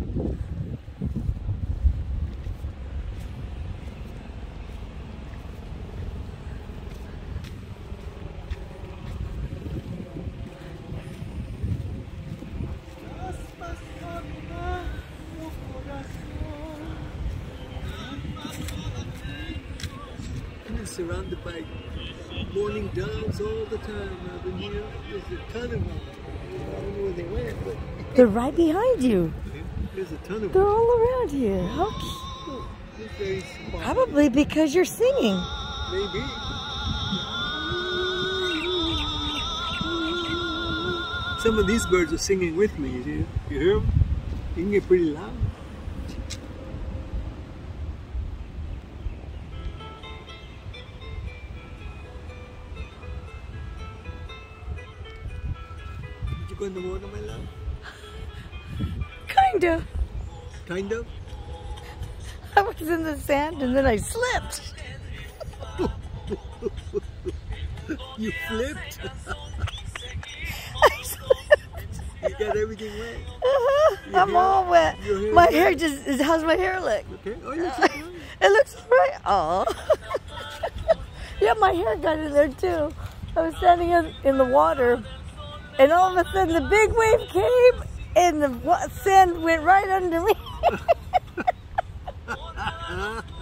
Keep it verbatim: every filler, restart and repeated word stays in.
Surrounded by morning doves all the time. I've been here. There's a ton of them. I don't know where they went, but they're right behind you. There's a ton of they're them. all around here. How cute. Very Probably because you're singing. Maybe. Some of these birds are singing with me. You, you hear them? You can get pretty loud. In the water, my love? Kind of. Kind of? I was in the sand and then I slipped. You flipped? I slipped. You got everything wet? Uh-huh. I'm hair, all wet. Hair my hair just, is, how's my hair look? Okay. Oh, you uh, it looks right. Oh. Yeah, my hair got in there too. I was standing in, in the water. And all of a sudden, the big wave came, and the sand went right under me.